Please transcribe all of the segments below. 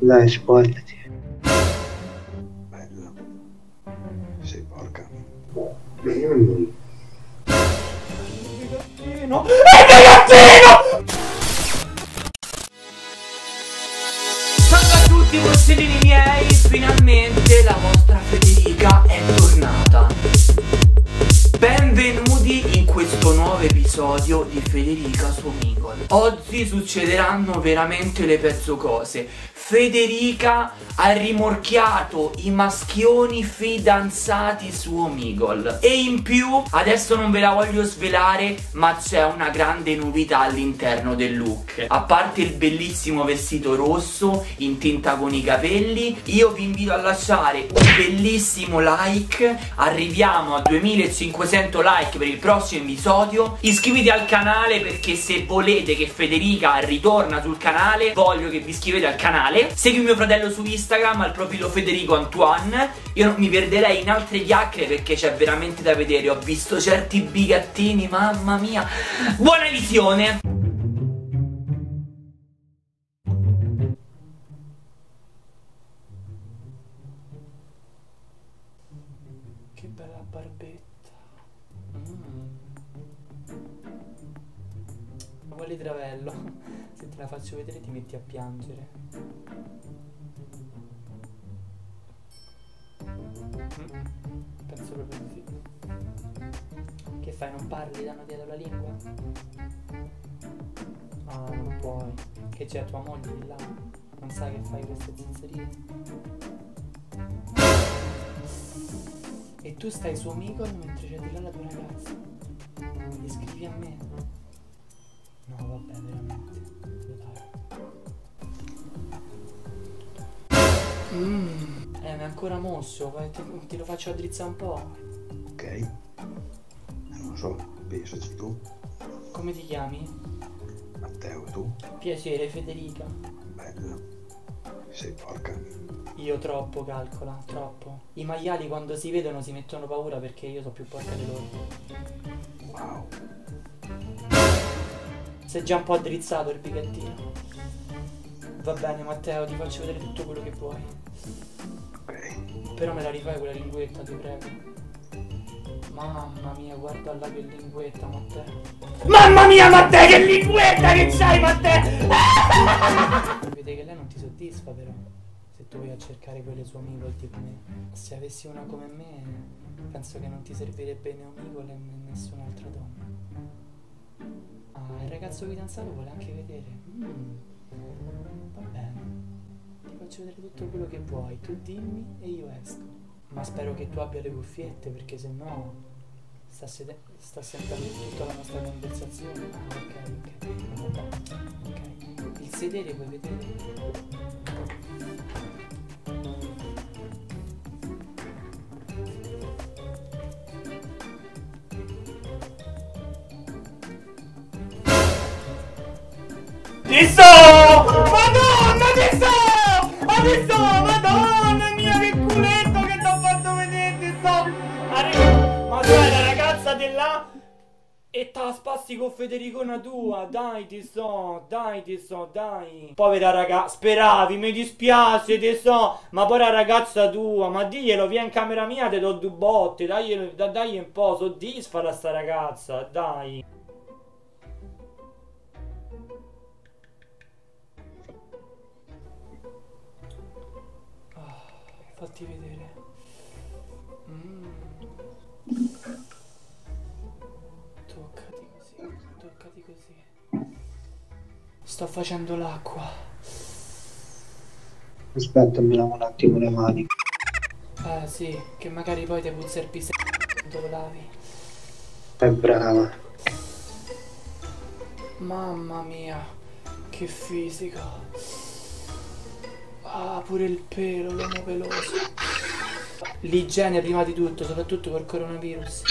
Dai, spogliati. Bella. Sei porca. Mm. No. Ragazzino! Salve a tutti possedini miei, finalmente la vostra Federica è tornata. Benvenuti in questo nuovo episodio di Federica su Omegle. Oggi succederanno veramente le pezzo cose. Federica ha rimorchiato i maschioni fidanzati su Omegle. E in più, adesso non ve la voglio svelare, ma c'è una grande novità all'interno del look. A parte il bellissimo vestito rosso in tinta con i capelli, io vi invito a lasciare un bellissimo like. Arriviamo a 2500 like per il prossimo episodio. Iscrivetevi al canale, perché se volete che Federica ritorna sul canale, voglio che vi iscrivete al canale. Segui mio fratello su Instagram al profilo Federico Antoine. Io non mi perderei in altre chiacchiere perché c'è veramente da vedere. Ho visto certi bigattini, mamma mia. Buona visione. Che bella barbetta. Vuole travello. Se te la faccio vedere ti metti a piangere. Penso proprio di sì. Che fai, non parli, danno dietro la lingua? Ah, non puoi. Che c'è tua moglie di là? Non sai che fai queste zizzerie? E tu stai su Omegle mentre c'è di là la tua ragazza? Gli scrivi a me? No, vabbè, veramente. Mi è ancora mosso, ti lo faccio addrizzare un po'. Ok. Non lo so, pensaci tu. Come ti chiami? Matteo, tu? Piacere, Federica. Bella. Sei porca. Io troppo, calcola, troppo. I maiali quando si vedono si mettono paura perché io so più porca di loro. Wow. Sei già un po' addrizzato il bigattino. Va bene, Matteo, ti faccio vedere tutto quello che vuoi. Ok. Però me la rifai quella linguetta, ti prego. Mamma mia, guarda là che linguetta, Matteo. Mamma mia, Matteo, che linguetta che c'hai, Matteo! Vede che lei non ti soddisfa, però. Se tu vai a cercare quelle sue Omegle tipo me. Se avessi una come me, penso che non ti servirebbe né Omegle né nessun'altra donna. Ah, il ragazzo fidanzato vuole anche vedere. Va bene. Ti faccio vedere tutto quello che vuoi. Tu dimmi e io esco. Ma spero che tu abbia le cuffiette, perché se no sta sentendo tutta la nostra conversazione. Ah, ok. Il sedere puoi vedere. Ti so! Madonna, ti so! Adesso, madonna mia, che culetto che ti ho fatto vedere, ti so! Ma tu è la ragazza di là? E te la spassi con Federicona tua, dai, ti so, dai. Povera ragazza, speravi, mi dispiace, ti so, ma poi la ragazza tua, ma diglielo, vieni in camera mia, te do due botte, dai un po', soddisfala a sta ragazza, dai. Fatti vedere. Toccati così. Sto facendo l'acqua. Aspetta, mi lavo un attimo le mani. Sì, che magari poi ti puzza il pisello quando lo lavi. È brava. Mamma mia, che fisica. Ah, pure il pelo, l'uomo peloso. L'igiene prima di tutto, soprattutto col coronavirus.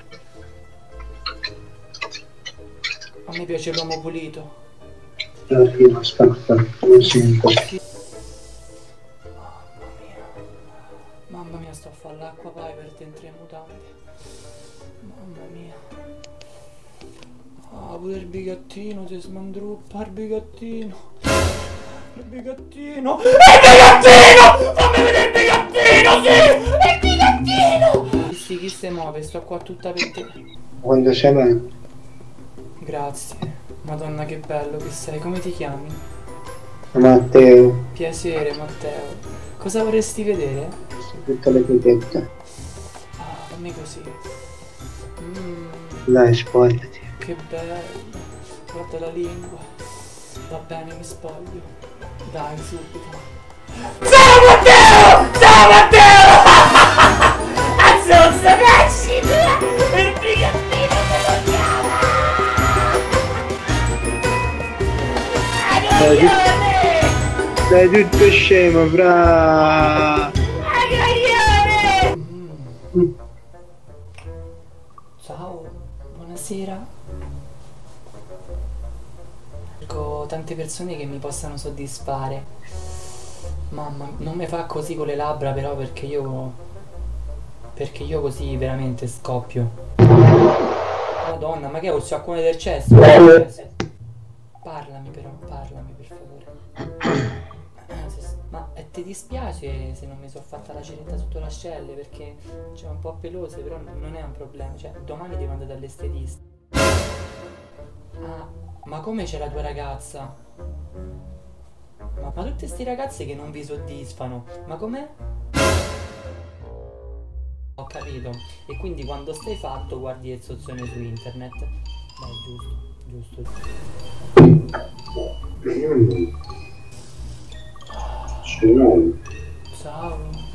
A me piace l'uomo pulito. Aspetta, lo sento. Mamma mia, sto a fare l'acqua Viper dentro le mutande. Mamma mia. Ah, pure il bigattino, si smandruppa il bigattino. Il bigattino! Il bigattino! Fammi vedere il bigattino, sì! Il bigattino! Chi si muove? Sto qua tutta per te. Quando sei mai? Grazie. Madonna che bello che sei. Come ti chiami? Matteo, Piacere, Matteo. Cosa vorresti vedere? tutte le pichette. Ah, fammi così. Dai, spogliati. Che bello. Guarda la lingua. Va bene, mi spoglio. Dai, subito. Ciao Matteo! Ciao Matteo! Azzo, non sapessi! Il bigattino me lo chiama! Sei tutto scemo, bravo! Ciao, buonasera. Cerco tante persone che mi possano soddisfare. Mamma, non mi fa così con le labbra però perché io così veramente scoppio. Madonna, ma che ho il sciacquone del cesso? Parlami però, parlami per favore. Ma ti dispiace se non mi sono fatta la ceretta sotto le ascelle perché c'è un po' pelose, però non è un problema, cioè domani devo andare dall'estetista. Ah, ma come c'è la tua ragazza? Ma tutte ste ragazze che non vi soddisfano, ma com'è? Ho capito, e quindi quando stai fatto guardi il zozzone su internet. Dai, giusto, giusto. Ciao.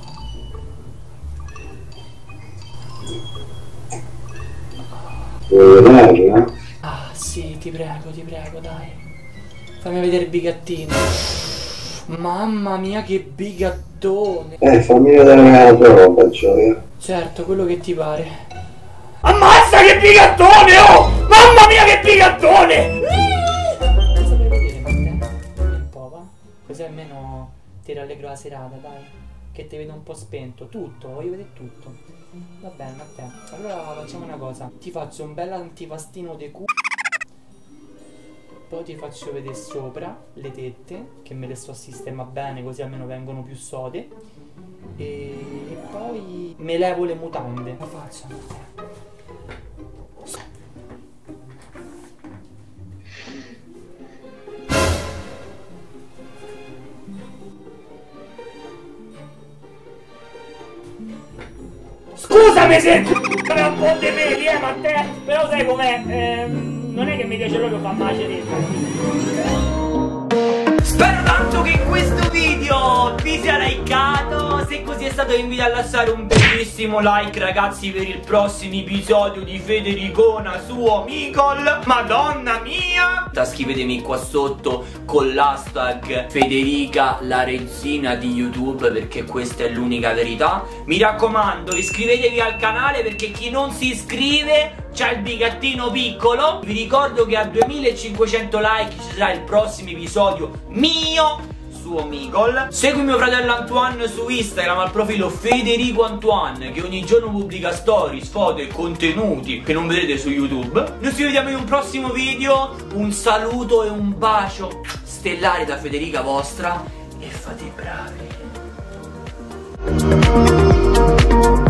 Vuoi vederla? Ah sì, ti prego, dai. Fammi vedere il bigattino. Mamma mia che bigattone. Fammi vedere la tua roba, Gioia. Certo, quello che ti pare. Ammazza che bigattone, oh! Mamma mia che bigattone! Cosa vuoi vedere, Matteo? Un po', va? Così almeno ti rallegro la serata, dai. Che ti vedo un po' spento. Tutto, voglio vedere tutto. Va bene, Matteo. Allora facciamo una cosa. Ti faccio un bel antipastino di culo. Poi ti faccio vedere sopra le tette, che me le sto a sistemare bene così almeno vengono più sode. E poi me levo le mutande. La faccia. Scusami se il c***o è un po' di peli, Matteo, però sai com'è, non è che mi piace proprio far maceretta. Spero tanto che questo video vi sia likeato. Se così è stato vi invito a lasciare un bellissimo like ragazzi per il prossimo episodio di Federicona su Omegle. Madonna mia! Scrivetemi qua sotto con l'hashtag Federica la regina di YouTube, perché questa è l'unica verità. Mi raccomando, iscrivetevi al canale perché chi non si iscrive c'ha il bigattino piccolo. Vi ricordo che a 2500 like ci sarà il prossimo episodio mio su Omegle. Segui mio fratello Antoine su Instagram al profilo Federico Antoine, che ogni giorno pubblica stories, foto e contenuti che non vedrete su YouTube. Noi ci vediamo in un prossimo video. Un saluto e un bacio stellare da Federica vostra e fate i bravi.